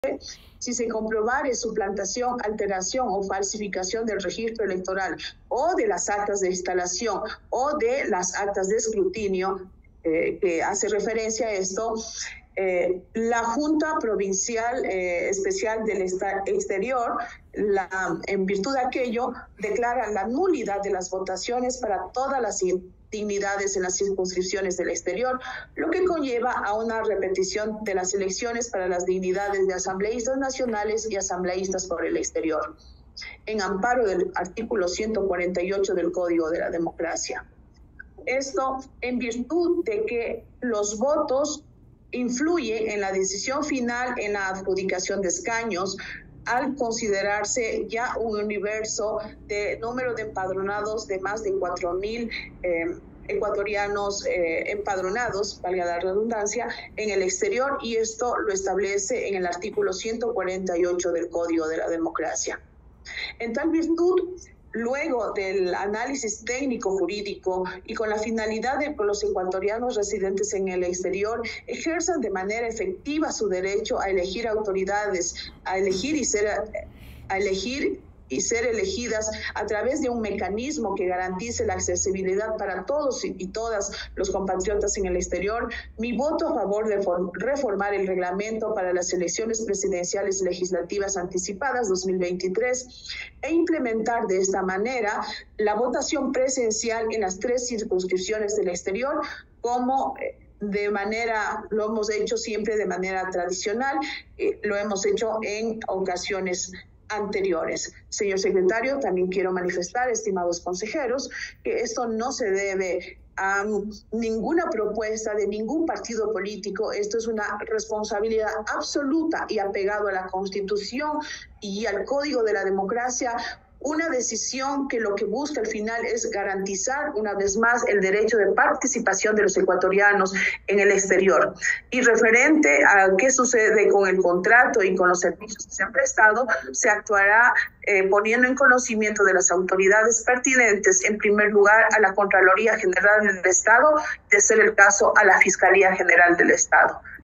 si se comprobare suplantación, alteración o falsificación del registro electoral o de las actas de instalación o de las actas de escrutinio, que hace referencia a esto, la Junta Provincial Especial del Exterior, en virtud de aquello, declara la nulidad de las votaciones para todas las dignidades en las circunscripciones del exterior, lo que conlleva a una repetición de las elecciones para las dignidades de asambleístas nacionales y asambleístas por el exterior, en amparo del artículo 148 del Código de la Democracia. Esto en virtud de que los votos influyen en la decisión final en la adjudicación de escaños, al considerarse ya un universo de número de empadronados de más de 4.000 ecuatorianos empadronados, valga la redundancia, en el exterior, y esto lo establece en el artículo 148 del Código de la Democracia. En tal virtud, luego del análisis técnico-jurídico y con la finalidad de que los ecuatorianos residentes en el exterior ejerzan de manera efectiva su derecho a elegir autoridades, a elegir y ser elegidas a través de un mecanismo que garantice la accesibilidad para todos y todas los compatriotas en el exterior, mi voto a favor de reformar el reglamento para las elecciones presidenciales legislativas anticipadas 2023 e implementar de esta manera la votación presencial en las 3 circunscripciones del exterior, como lo hemos hecho siempre de manera tradicional, lo hemos hecho en ocasiones anteriores. Señor secretario, también quiero manifestar, estimados consejeros, que esto no se debe a ninguna propuesta de ningún partido político. Esto es una responsabilidad absoluta y apegado a la Constitución y al Código de la Democracia, una decisión que lo que busca al final es garantizar una vez más el derecho de participación de los ecuatorianos en el exterior. Y referente a qué sucede con el contrato y con los servicios que se han prestado, se actuará poniendo en conocimiento de las autoridades pertinentes, en primer lugar a la Contraloría General del Estado, de ser el caso a la Fiscalía General del Estado.